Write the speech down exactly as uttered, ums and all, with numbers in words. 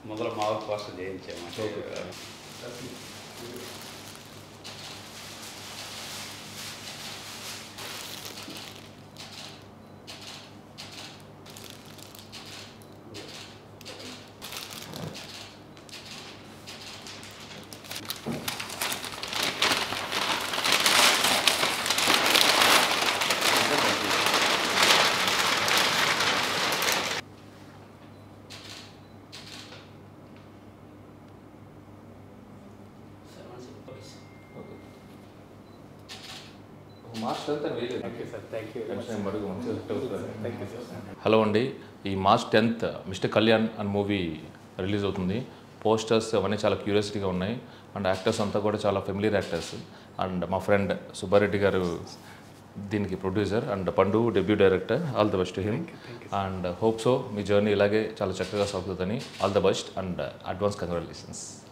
మొదలు మామూలు పోస్టర్ చేయించాము. హలో అండి, ఈ మార్చ్ టెన్త్ మిస్టర్ కళ్యాణ్ అనే మూవీ రిలీజ్ అవుతుంది. పోస్టర్స్ అవన్నీ చాలా క్యూరియాసిటీగా ఉన్నాయి అండ్ యాక్టర్స్ అంతా కూడా చాలా ఫెమిలియర్ యాక్టర్స్. అండ్ మా ఫ్రెండ్ సుబ్బారెడ్డి గారు దీనికి producer and Pandu debut director. All the best to him and hope so మీ జర్నీ ఇలాగే చాలా చక్కగా సాగుతుందని. All the best and advance congratulations.